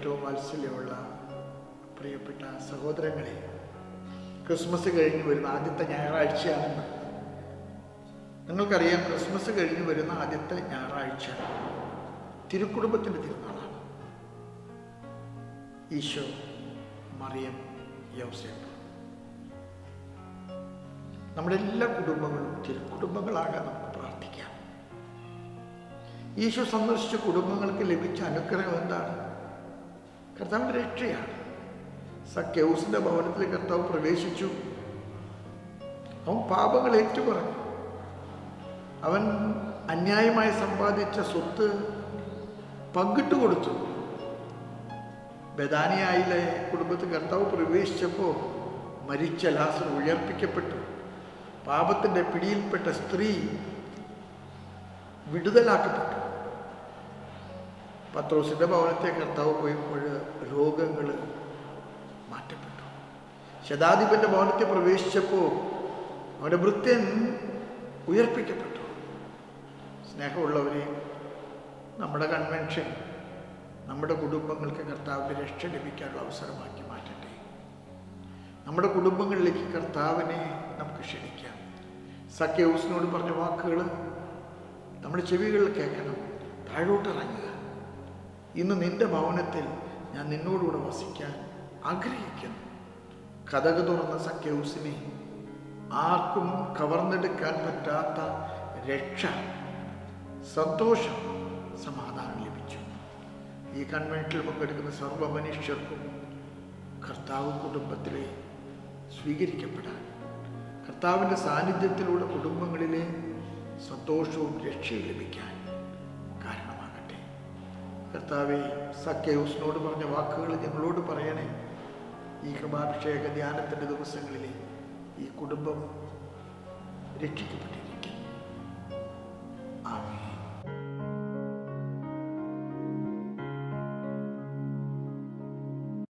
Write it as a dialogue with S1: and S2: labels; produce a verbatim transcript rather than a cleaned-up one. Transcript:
S1: ഏറ്റവും വാത്സല്യമുള്ള പ്രിയപ്പെട്ട സഹോദരങ്ങളെ, ക്രിസ്മസ് കഴിഞ്ഞ് വരുന്ന ആദ്യത്തെ ഞായറാഴ്ചയാണെന്ന് നിങ്ങൾക്കറിയാം. ക്രിസ്മസ് കഴിഞ്ഞ് വരുന്ന ആദ്യത്തെ ഞായറാഴ്ച തിരുക്കുടുംബത്തിൻ്റെ തിരുനാളാണ്. ഈശോ, മറിയം, യോസേപ്പ്, നമ്മുടെ എല്ലാ കുടുംബങ്ങളും തിരുക്കുടുംബങ്ങളാകാൻ നമുക്ക് പ്രാർത്ഥിക്കാം. ഈശോ സന്ദർശിച്ച കുടുംബങ്ങൾക്ക് ലഭിച്ച അനുഗ്രഹം എന്താണ്? കർത്താവിൻ്റെ രക്ഷയാണ്. സക്കേവൂസിന്റെ ഭവനത്തിൽ കർത്താവ് പ്രവേശിച്ചു. അവൻ പാപങ്ങൾ ഏറ്റുപറഞ്ഞു. അവൻ അന്യായമായി സമ്പാദിച്ച സ്വത്ത് പങ്കിട്ട് കൊടുത്തു. ബെഥാനിയായിലെ കുടുംബത്തിൽ കർത്താവ് പ്രവേശിച്ചപ്പോൾ മരിച്ച ലാസർ ഉയർപ്പിക്കപ്പെട്ടു. പാപത്തിൻ്റെ പിടിയിൽപ്പെട്ട സ്ത്രീ വിടുതലാക്കപ്പെട്ടു. പത്രോസിന്റെ ഭവനത്തെ കർത്താവ് പോയപ്പോൾ രോഗങ്ങൾ മാറ്റപ്പെട്ടു. ശതാധിപന്റെ ഭവനത്തെ പ്രവേശിച്ചപ്പോൾ അവൻ്റെ ഭൃത്യൻ ഉയർപ്പിക്കപ്പെട്ടു. സ്നേഹമുള്ളവരെ, നമ്മുടെ കൺവെൻഷൻ നമ്മുടെ കുടുംബങ്ങൾക്ക് കർത്താവിൻ്റെ രക്ഷ ലഭിക്കാനുള്ള അവസരമാക്കി മാറ്റട്ടെ. നമ്മുടെ കുടുംബങ്ങളിലേക്ക് കർത്താവിനെ നമുക്ക് ക്ഷണിക്കാം. സക്കേവൂസിനോട് പറഞ്ഞ വാക്കുകൾ നമ്മുടെ ചെവികളിൽ കേൾക്കണം. താഴോട്ടിറങ്ങുക. ഇന്ന് നിന്റെ ഭവനത്തിൽ ഞാൻ നിന്നോടുകൂടെ വസിക്കാൻ ആഗ്രഹിക്കുന്നു. കതക് തുറന്ന സക്കേവൂസിനെ ആർക്കും കവർന്നെടുക്കാൻ പറ്റാത്ത രക്ഷ, സന്തോഷം, സമാധാനം ലഭിച്ചു. ഈ കൺവെൻഷനിൽ പങ്കെടുക്കുന്ന സർവ്വ മനുഷ്യർക്കും കർത്താവ് കുടുംബത്തിലെ സ്വീകരിക്കപ്പെടാൻ, കർത്താവിൻ്റെ സാന്നിധ്യത്തിലൂടെ കുടുംബങ്ങളിലെ സന്തോഷവും രക്ഷയും ലഭിക്കാൻ കാരണമാകട്ടെ. കർത്താവെ, സക്കേവൂസിനോട് പറഞ്ഞ വാക്കുകൾ ഞങ്ങളോട് പറയണേ. ഈ കൃപാഭിഷേക ധ്യാനത്തിൻ്റെ ദിവസങ്ങളിൽ ഈ കുടുംബം രക്ഷിക്കപ്പെട്ടു.